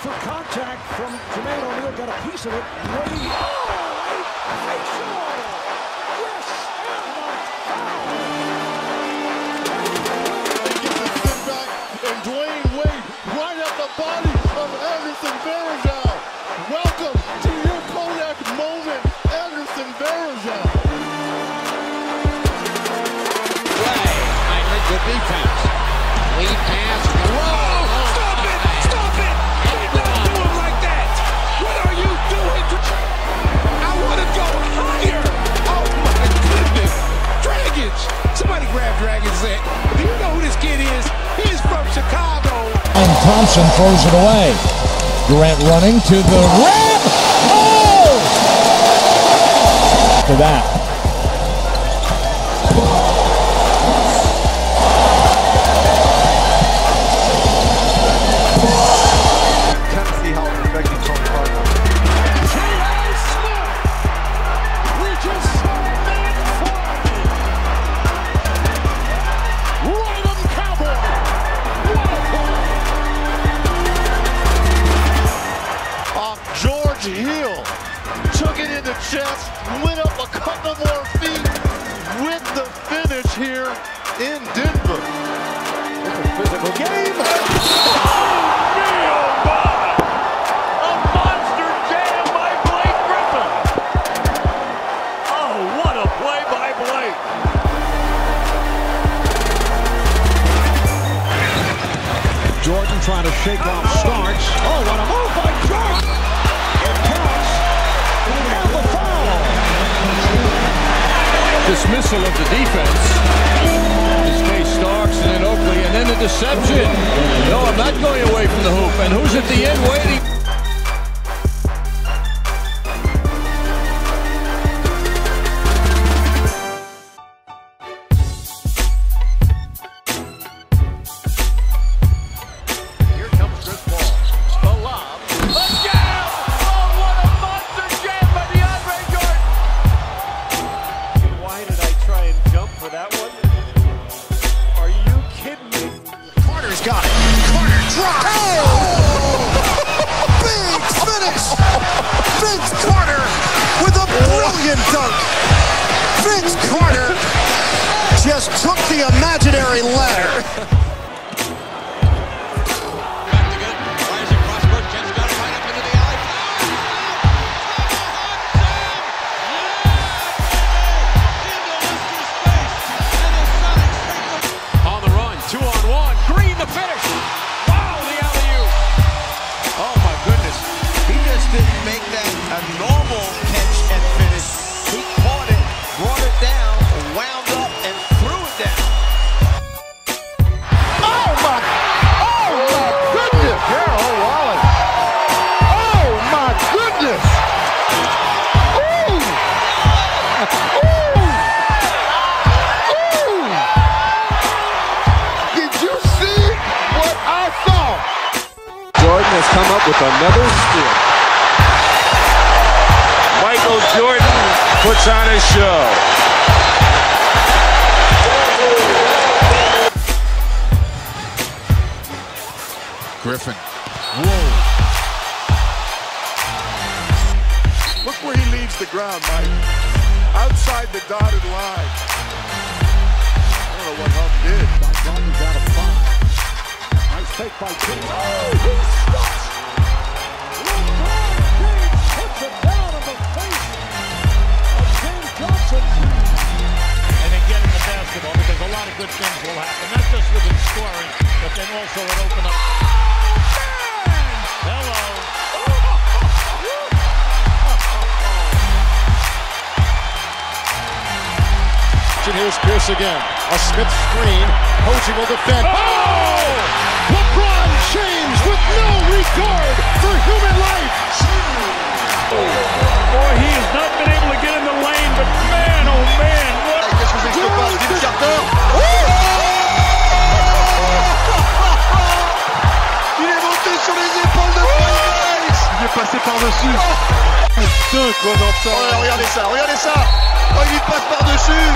for contact from Jermaine O'Neal, got a piece of it. Wade, yes, and Dwayne Wade right at the body of Anderson Varejao. Welcome to your Kodak moment, Anderson Varejao. Heinrich with defense. Lead pass. Whoa! Stop it! Stop it! Don't do it like that! What are you doing? I want to go higher! Oh my goodness! Dragic! Somebody grab Dragic's head. Do you know who this kid is? He's from Chicago. And Thompson throws it away. Durant running to the rim. Oh! To that. Tennessee how it's affecting Tony Parker. J.R. Smith reaches mid-40. Ride 'em, Cowboy. What a Off George Hill. Took it in the chest, went up a couple more feet with the finish here in Denver. It's a physical game. Jordan trying to shake off Starks. Oh, what a move by Jordan! It counts. And the foul. Dismissal of the defense. This case Starks and then Oakley and then the deception. No, I'm not going away from the hoop. And who's at the end waiting? Got it. Carter drops. Big finish. Vince Carter with a brilliant dunk. Vince Carter just took the imaginary ladder. On the run, 2-on-1. Green the finish. Wow, the alley-oop. Oh my goodness. He just didn't make that a normal catch and finish. He caught it, brought it down, wound up, and threw it down. Oh my goodness! Gerald Wallace. Oh my goodness! Ooh! Ooh! Ooh! Did you see what I saw? Jordan has come up with another steal. Michael Jordan puts on a show. Griffin. Whoa. Look where he leaves the ground, Mike. Outside the dotted line. I don't know what Huff did. Rodgers out of 5. Nice take by James. Oh, he stops. LeBron James puts it down in the face of James Johnson. And then getting the basketball, because a lot of good things will happen. Not just with him scoring, but then also it open up. Hello. And here's Pierce again. A Smith screen. Posey will defend. Oh! LeBron James with no regard for human life. Boy, he has not been able to get in the lane, but man, oh man, what? Il est monté sur les épaules de Price. Il est passé par-dessus. Putain, quoi d'entendre. Oh, regardez ça, regardez ça. Oh, il lui passe par-dessus.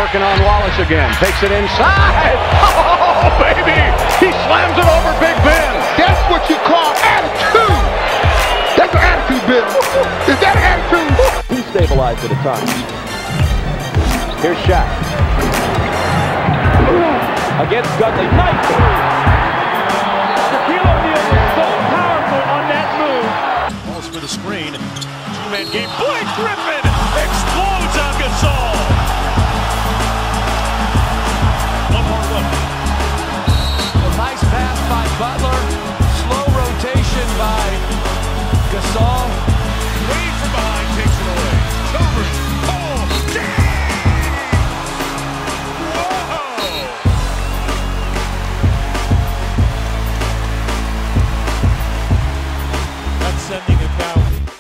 working on Wallace again. Takes it inside. Oh, baby! He slams it over Big Ben. That's what you call attitude. That's an attitude, Bill. Is that attitude? Destabilized at a time. Here's Shaq. Against Gudley. Nice move. Shaquille O'Neal was so powerful on that move. Balls for the screen. Two-man game. Blake Griffin explodes on Gasol. One more look. A nice pass by Butler. Slow rotation by Gasol. Wade from behind takes it away. Over. Oh, whoa! That's sending it down.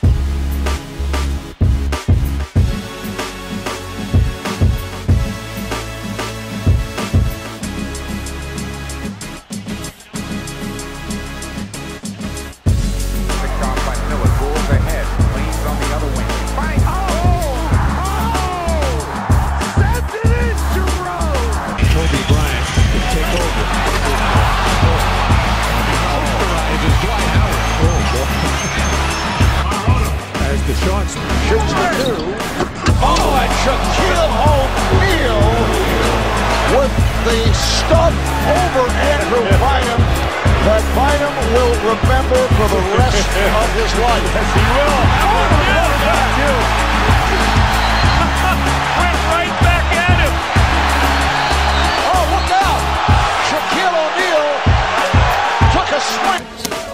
Shoots the two. Oh, and Shaquille O'Neal with the stuff over Andrew Bynum that Bynum will remember for the rest of his life. Yes, he will. Went right back at him. Oh, look out! Shaquille O'Neal took a swing.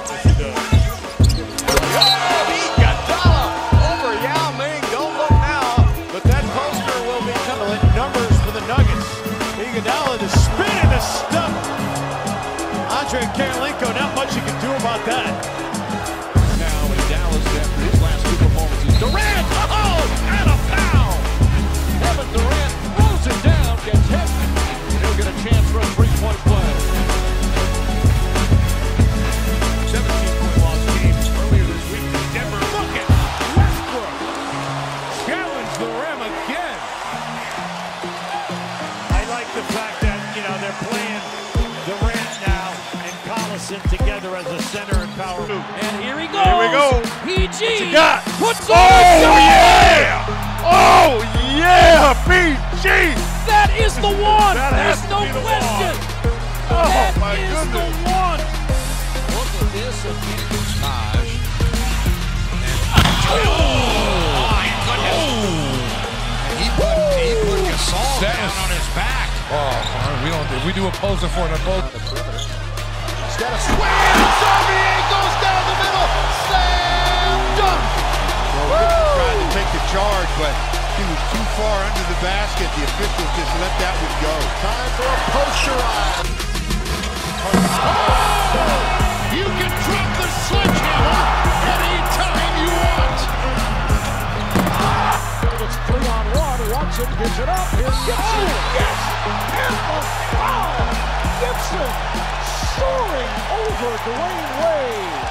Andre Karolinko, not much you can do about that. Now in Dallas after his last two performances. Durant! Oh! And a foul! Kevin Durant throws it down, gets hit. He'll get a chance for a three-point play. 17-point loss team earlier this week in Denver. Look at Westbrook! Challenge the rim again. I like the fact that, they're playing Durant now and Collison together as a center and power. And here he goes. Here we go. PG got? puts Oh, on the yeah! Oh, yeah! PG! That is the one. That has There's to no be the question. Oh, That my is goodness. the one. Look at this advantage. Taj. He put Gasol down on his back. If we do a poser for an opponent. Instead of swing, Xavier goes down the middle. Slam dunk. Well, tried to take the charge, but he was too far under the basket. The officials just let that one go. Time for a posterize. Oh! You can drop the sledgehammer anytime you want. It's 3-on-1. Watson gives it up. Here's Gibson. Yes! And the foul! Gibson soaring over Dwayne Wade.